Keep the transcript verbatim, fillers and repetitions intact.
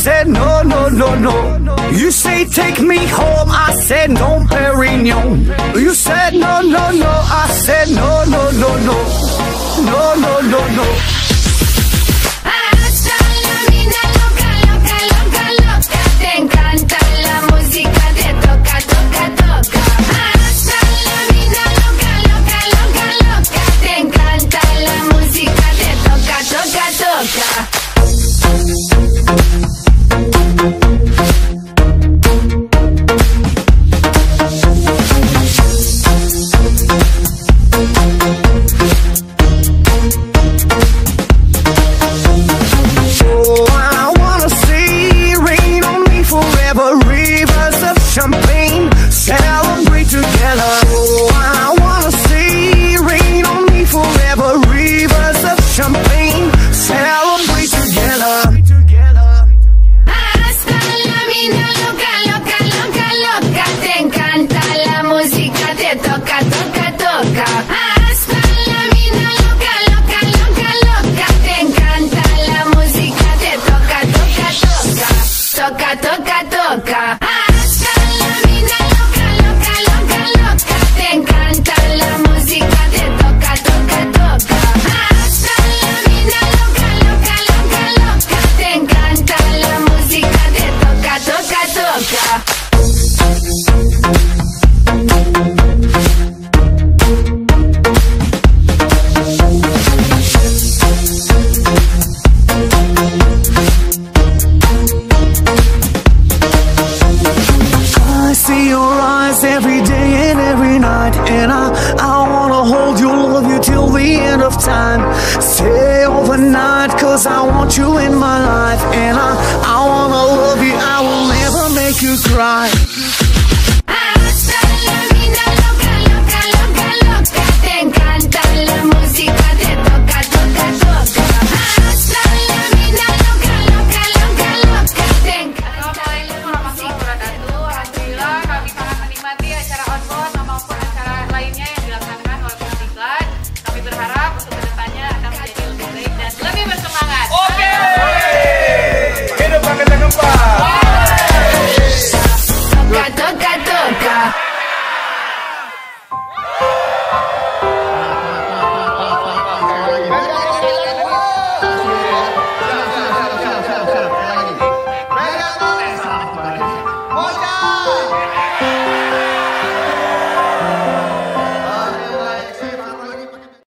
said no, no, no, no. You say take me home, I said no, Perignon. You said no, no, no, I said no, no, no, no. No, no, no, no. Hasta la vida loca, loca, loca, loca. Te encanta la música, te toca, toca, toca. Hasta la vida loca, loca, loca, loca. Te encanta la música, te toca, toca, toca. I want you in my life, and I, I wanna love you, I will never make you cry.